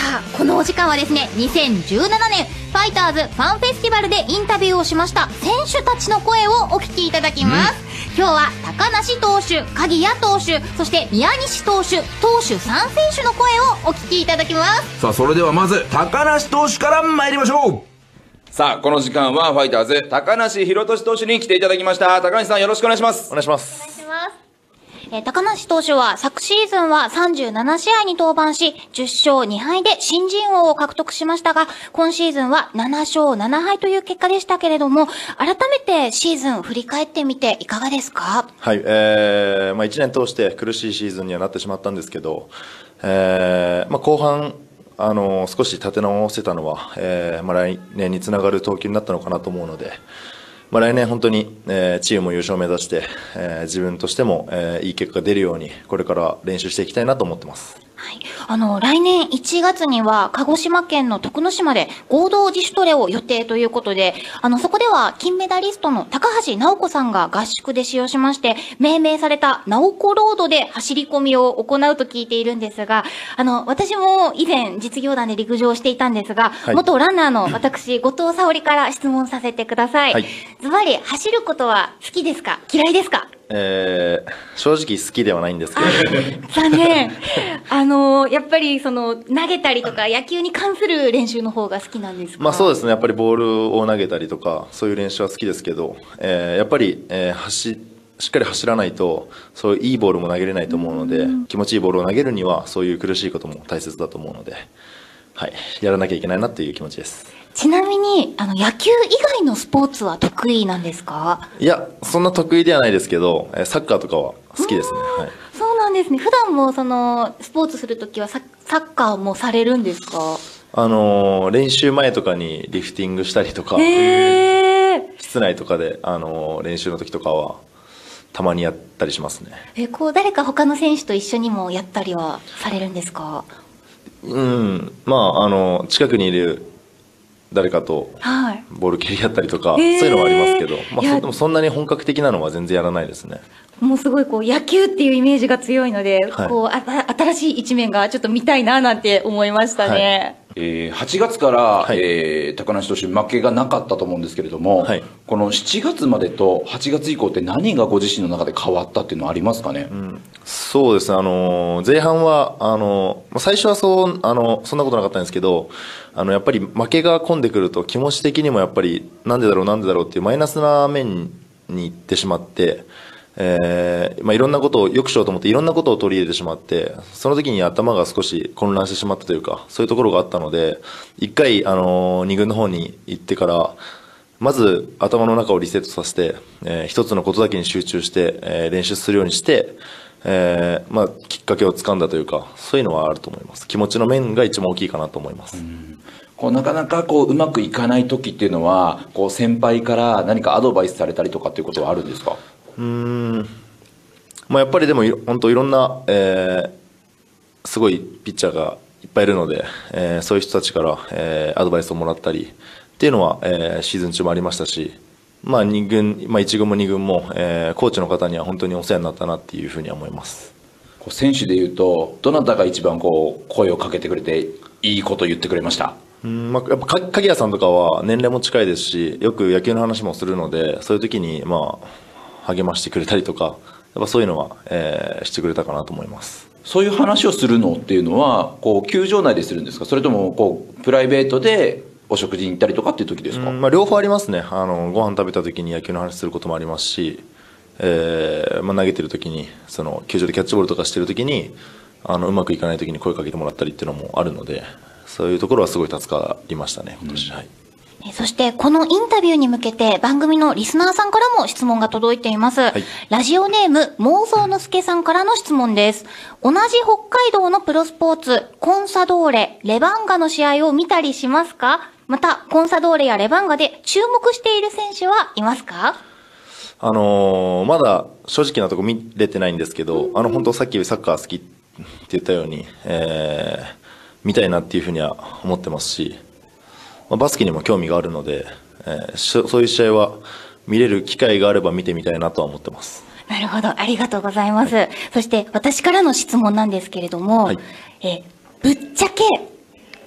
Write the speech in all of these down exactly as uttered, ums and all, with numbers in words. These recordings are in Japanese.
さあこのお時間はですね、にせんじゅうななねんファイターズファンフェスティバルでインタビューをしました選手たちの声をお聞きいただきます、うん、今日は高梨投手、鍵谷投手、そして宮西投手、投手さん選手の声をお聞きいただきます。 さあそれではまず高梨投手から参りましょう。 さあこの時間はファイターズ高梨宏寿投手に来ていただきました。高梨さんよろしくお願いします。 お願いします。 お願いします。えー、高梨投手は昨シーズンはさんじゅうななしあいに登板しじゅっしょうにはいで新人王を獲得しましたが、今シーズンはななしょうななはいという結果でしたけれども、改めてシーズン振り返ってみていかがですか？ はい、えー、まあいちねん通して苦しいシーズンにはなってしまったんですけど、えー、まあ後半あの少し立て直せたのは、えーまあ、来年につながる投球になったのかなと思うので、まあ、来年本当に、えー、チームも優勝を目指して、えー、自分としても、えー、いい結果が出るようにこれから練習していきたいなと思ってます。 はい、あの来年いちがつには鹿児島県の徳之島で合同自主トレを予定ということで、あのそこでは金メダリストの高橋尚子さんが合宿で使用しまして、命名された尚子ロードで走り込みを行うと聞いているんですが、あの私も以前実業団で陸上をしていたんですが、はい、元ランナーの私後藤沙織から質問させてください。はい、ズバリ走ることは好きですか、嫌いですか？ えー、正直好きではないんですけど残念。あのやっぱりその投げたりとか野球に関する練習の方が好きなんですか？ まあそうですね、やっぱりボールを投げたりとかそういう練習は好きですけど、えー、やっぱり、えー、走しっかり走らないとそういういいボールも投げれないと思うので、気持ちいいボールを投げるにはそういう苦しいことも大切だと思うので、はい、やらなきゃいけないなっていう気持ちです。 ちなみにあの野球以外のスポーツは得意なんですか？ いや、そんな得意ではないですけど、サッカーとかは好きですね。はい、 そうなんですね。普段もそのスポーツするときはササッカーもされるんですか？ あのー、練習前とかにリフティングしたりとか、室内とかで、あのー、練習の時とかはたまにやったりしますね。 えこう誰か他の選手と一緒にもやったりはされるんですか？ うん、まああの近くにいる誰かとボール蹴り合ったりとか、はい、そういうのはありますけど、まあ、そでもそんなに本格的なのは全然やらないですね。 もうすごいこう野球っていうイメージが強いので、はい、こうあ新しい一面がちょっと見たいななんて思いましたね。 はい、えー、はちがつから、はい、えー、高梨投手負けがなかったと思うんですけれども、はい、このしちがつまでとはちがつ以降って何がご自身の中で変わったっていうのはありますかね？ うん、そうですね、あの前半はあの最初はそうあのそんなことなかったんですけど、あのやっぱり負けが込んでくると気持ち的にもやっぱりなんでだろうなんでだろうっていうマイナスな面に行ってしまって、えーまあ、いろんなことをよくしようと思っていろんなことを取り入れてしまって、その時に頭が少し混乱してしまったというか、そういうところがあったので、一回、あのー、二軍の方に行ってからまず頭の中をリセットさせて、えー、一つのことだけに集中して、えー、練習するようにして、えーまあ、きっかけをつかんだというか、そういうのはあると思います。気持ちの面が一番大きいかなと思います。うん、 こうなかなかこううまくいかない時っていうのは、こう先輩から何かアドバイスされたりとかっていうことはあるんですか？ うーん、まあ、やっぱりでも本当いろんな、えー、すごいピッチャーがいっぱいいるので、えー、そういう人たちから、えー、アドバイスをもらったりっていうのは、えー、シーズン中もありましたし、まあ、に軍、まあ、いち軍もに軍も、えー、コーチの方には本当にお世話になったなっていうふうには思います。 こう選手でいうとどなたが一番こう声をかけてくれていいことを言ってくれました？ うん、まあ、やっぱ鍵谷さんとかは年齢も近いですし、よく野球の話もするので、そういう時にまあ励ましてくれたりとか、やっぱそういうのは、えー、してくれたかなと思います。 そういう話をするのっていうのはこう球場内でするんですか？それともこうプライベートでお食事に行ったりとかっていう時ですか？ うん、まあ、両方ありますね。あのご飯食べた時に野球の話することもありますし、えーまあ、投げてる時にその球場でキャッチボールとかしてる時にあのうまくいかない時に声かけてもらったりっていうのもあるので、そういうところはすごい助かりましたね今年。うん、はい。 そしてこのインタビューに向けて番組のリスナーさんからも質問が届いています。はい、ラジオネーム妄想のすけさんからの質問です。同じ北海道のプロスポーツコンサドーレ、レバンガの試合を見たりしますか？またコンサドーレやレバンガで注目している選手はいますか？ あのー、まだ正直なとこ見れてないんですけど、あの本当さっきサッカー好きって言ったように、えー、見たいなっていうふうには思ってますし、バスケにも興味があるので、えー、そういう試合は見れる機会があれば見てみたいなとは思ってます。 なるほど、ありがとうございます。はい、そして私からの質問なんですけれども、はい、えー、ぶっちゃけ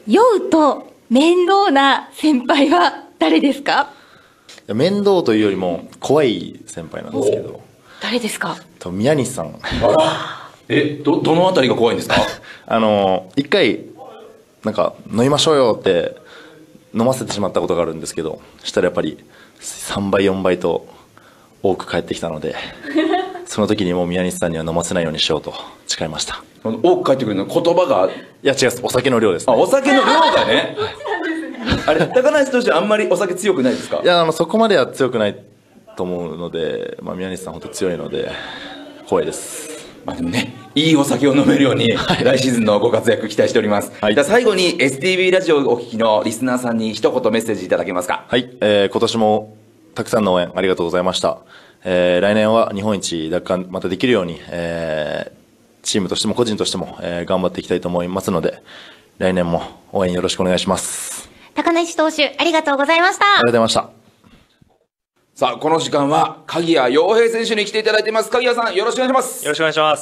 酔うと面倒な先輩は誰ですか？ 面倒というよりも怖い先輩なんですけど、 誰ですか？ と宮西さん。 え、ど、どのあたりが怖いんですか？ あの、一回、なんか、飲みましょうよって飲ませてしまったことがあるんですけど、したらやっぱりさんばいよんばいと多く帰ってきたので、その時にもう宮西さんには飲ませないようにしようと誓いました。 多く帰ってくるの言葉が。 いや違う、お酒の量ですね。 あ、お酒の量がね。あれ、高梨としてあんまりお酒強くないですか？ いや、あの、そこまでは強くないと思うので、まあ、宮西さん本当強いので、怖いです。 まあでもね、いいお酒を飲めるように、来シーズンのご活躍期待しております。はい、じゃあ最後に エスティービー ラジオをお聞きのリスナーさんに一言メッセージいただけますか？ はい、えー、今年もたくさんの応援ありがとうございました。えー、来年は日本一奪還またできるように、えー、チームとしても個人としても、えー、頑張っていきたいと思いますので、来年も応援よろしくお願いします。 高梨投手、ありがとうございました。 ありがとうございました。 さあ、この時間は鍵谷陽平選手に来ていただいています。鍵谷さん、よろしくお願いします。 よろしくお願いします。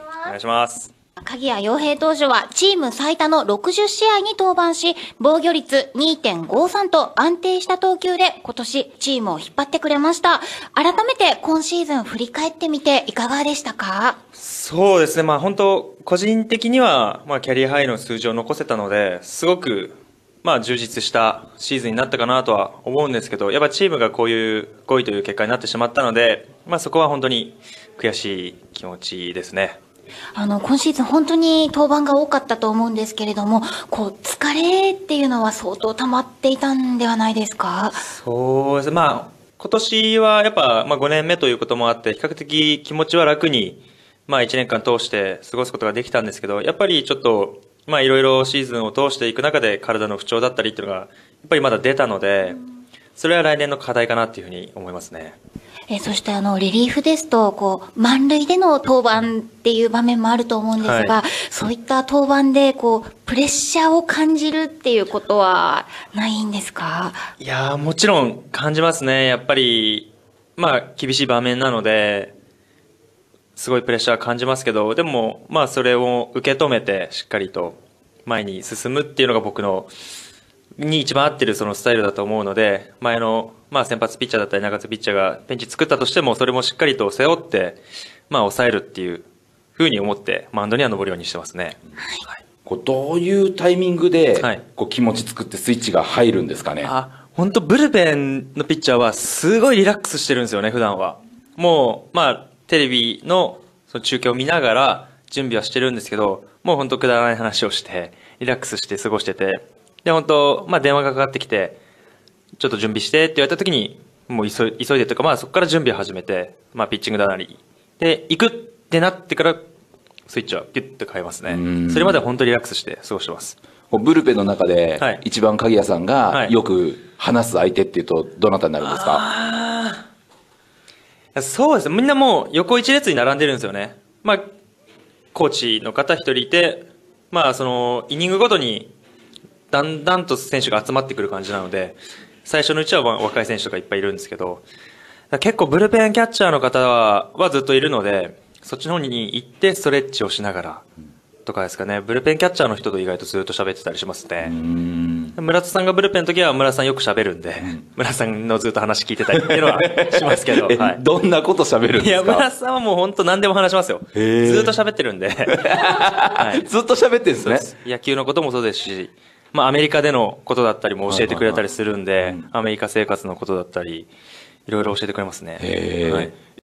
お願いします。 鍵谷陽平投手はチーム最多のろくじゅっしあいに登板し、防御率 にてんごさん と安定した投球で今年チームを引っ張ってくれました。改めて今シーズン振り返ってみていかがでしたか？ そうですね、まあ本当個人的には、まあキャリアハイの数字を残せたので、すごくまあ充実したシーズンになったかなとは思うんですけど、やっぱチームがこういうごいという結果になってしまったので、まあそこは本当に悔しい気持ちですね。 あの、今シーズン本当に登板が多かったと思うんですけれども、こう、疲れっていうのは相当溜まっていたんではないですか？ そうですね、まあ今年はやっぱまあごねんめということもあって、比較的気持ちは楽に、まあいちねんかん通して過ごすことができたんですけど、やっぱりちょっと、まあいろいろシーズンを通していく中で体の不調だったりっていうのが、やっぱりまだ出たので、それは来年の課題かなっていうふうに思いますね。 えそしてあのリリーフですとこう満塁での登板っていう場面もあると思うんですが、はい、そういった登板でこうプレッシャーを感じるっていうことはないんですか？ いやもちろん感じますね。やっぱりまあ厳しい場面なのですごいプレッシャー感じますけど、でもまあそれを受け止めてしっかりと前に進むっていうのが僕のに一番合ってるそのスタイルだと思うので、前のまあ先発ピッチャーだったり中継ぎピッチャーがベンチ作ったとしても、それもしっかりと背負ってまあ抑えるっていうふうに思ってマウンドには登るようにしてますね。 はい、こうどういうタイミングでこう気持ち作ってスイッチが入るんですかね？ あ、本当ブルペンのピッチャーはすごいリラックスしてるんですよね、普段は。もうまあテレビのその中継を見ながら準備はしてるんですけど、もう本当くだらない話をしてリラックスして過ごしてて、で本当まあ電話がかかってきてちょっと準備してって言われた時にもう急い急いでというか、まあそこから準備を始めて、まあピッチングだなりで行くってなってからスイッチはピュッと変えますね。それまでは本当にリラックスして過ごしてます。 ブルペンの中で一番鍵谷さんがよく話す相手っていうとどなたになるんですか？ ああ、そうですね。みんなもう横一列に並んでるんですよね。まあコーチの方一人いて、まあそのイニングごとにだんだんと選手が集まってくる感じなので、最初のうちは若い選手とかいっぱいいるんですけど、結構ブルペンキャッチャーの方ははずっといるので、そっちの方に行ってストレッチをしながらとかですかね。ブルペンキャッチャーの人と意外とずっと喋ってたりしますね。村田さんがブルペンの時は村田さんよく喋るんで、村田さんのずっと話聞いてたりっていうのはしますけど、はい、 どんなこと喋るんですか？いや、 村田さんはもう本当何でも話しますよ。ずっと喋ってるんで、 はい、ずっと喋ってるんですね。 野球のこともそうですし、まあアメリカでのことだったりも教えてくれたりするんで、アメリカ生活のことだったりいろいろ教えてくれますね。 へー、はい。